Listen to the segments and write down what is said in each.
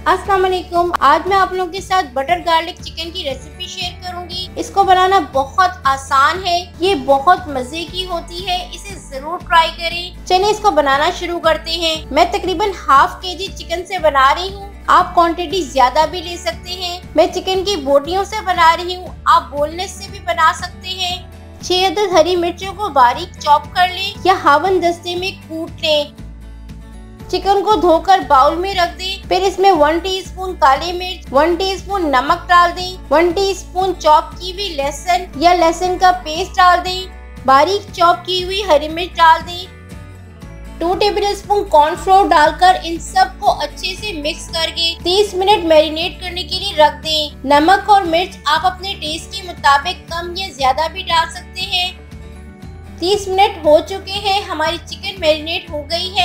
अस्सलाम वालेकुम। आज मैं आप लोगों के साथ बटर गार्लिक चिकन की रेसिपी शेयर करूंगी। इसको बनाना बहुत आसान है, ये बहुत मजे की होती है, इसे जरूर ट्राई करें। चलिए इसको बनाना शुरू करते हैं। मैं तकरीबन हाफ केजी चिकन से बना रही हूँ। आप क्वांटिटी ज्यादा भी ले सकते हैं। मैं चिकन की बोटियों से बना रही हूँ, आप बोनलेस से भी बना सकते हैं। 6 अदद हरी मिर्चों को बारीक चॉप कर लें या हावन दस्ते में कूट लें। चिकन को धोकर बाउल में रख दें। फिर इसमें 1 टीस्पून काली मिर्च, 1 टीस्पून नमक डाल दें, 1 टीस्पून चॉप की हुई लहसुन या लहसुन का पेस्ट डाल दें, बारीक चॉप की हुई हरी मिर्च डाल दें। 2 टेबलस्पून कॉर्नफ्लोर डालकर इन सब को अच्छे से मिक्स करके 30 मिनट मैरिनेट करने के लिए रख दें। नमक और मिर्च आप अपने टेस्ट के मुताबिक कम या ज्यादा भी डाल सकते हैं। 30 मिनट हो चुके हैं, हमारी चिकन मैरिनेट हो गई है।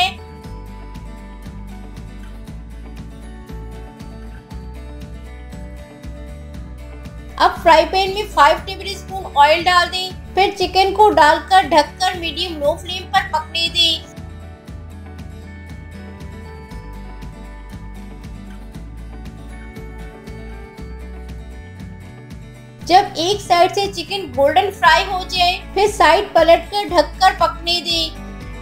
अब फ्राई पैन में 5 टेबलस्पून ऑयल डाल दें। फिर चिकन को डालकर ढककर मीडियम लो फ्लेम पर पकने दें। जब एक साइड से चिकन गोल्डन फ्राई हो जाए, फिर साइड पलटकर ढककर पकने दें।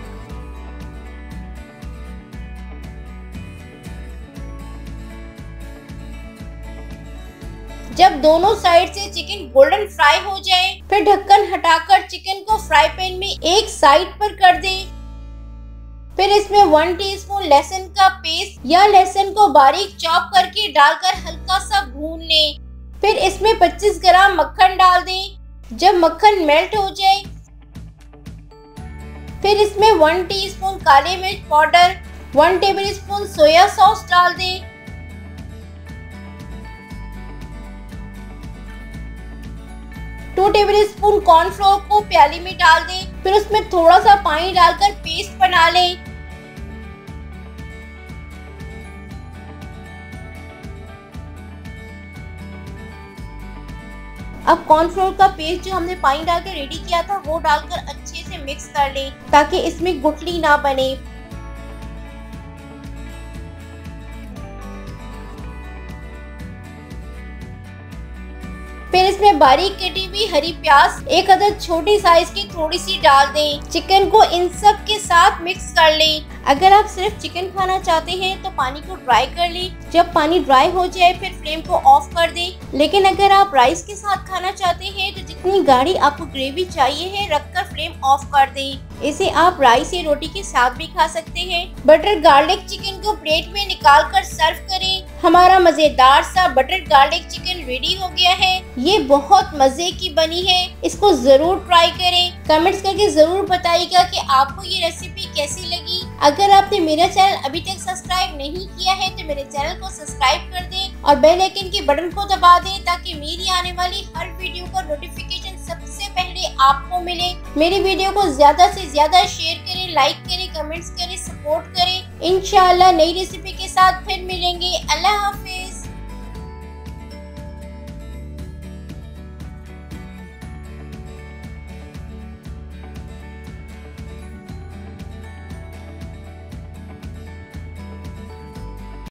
जब दोनों साइड से चिकन गोल्डन फ्राई हो जाए, फिर ढक्कन हटाकर चिकन को फ्राई पैन में एक साइड पर कर दें। फिर इसमें 1 टीस्पून लहसुन का पेस्ट या लहसुन को बारीक चॉप करके डालकर हल्का सा भून लें। फिर इसमें 25 ग्राम मक्खन डाल दें। जब मक्खन मेल्ट हो जाए, फिर इसमें 1 टीस्पून काली मिर्च पाउडर, 1 टेबलस्पून सोया सॉस डाल दें। 2 टेबलस्पून कॉर्नफ्लोर को प्याली में डाल दें। फिर उसमें थोड़ा सा पानी डालकर पेस्ट बना लें। अब कॉर्नफ्लोर का पेस्ट जो हमने पानी डालकर रेडी किया था, वो डालकर अच्छे से मिक्स कर लें ताकि इसमें गुठली ना बने। फिर इसमें बारीक कटी हुई हरी प्याज, 1 अदद छोटी साइज की थोड़ी सी डाल दें। चिकन को इन सब के साथ मिक्स कर लें। अगर आप सिर्फ चिकन खाना चाहते हैं तो पानी को ड्राई कर लें। जब पानी ड्राई हो जाए, फिर फ्लेम को ऑफ कर दें। लेकिन अगर आप राइस के साथ खाना चाहते हैं तो जितनी गाढ़ी आपको ग्रेवी चाहिए है, रखकर फ्लेम ऑफ कर दें। इसे आप राइस या रोटी के साथ भी खा सकते हैं। बटर गार्लिक चिकन को प्लेट में निकाल कर सर्व करें। हमारा मजेदार सा बटर गार्लिक चिकन रेडी हो गया है। ये बहुत मजे की बनी है, इसको जरूर ट्राई करें। कमेंट्स करके जरूर बताइएगा कि आपको ये रेसिपी कैसी लगी। अगर आपने मेरा चैनल अभी तक सब्सक्राइब नहीं किया है तो मेरे चैनल को सब्सक्राइब कर दें और बेल आइकन के बटन को दबा दें ताकि मेरी आने वाली हर वीडियो का नोटिफिकेशन सबसे पहले आपको मिले। मेरी वीडियो को ज्यादा से ज्यादा शेयर करें, लाइक करें, कमेंट्स करें, सपोर्ट करें। इंशाल्लाह नई रेसिपी के साथ फिर मिलेंगे। अल्लाह हाफिज।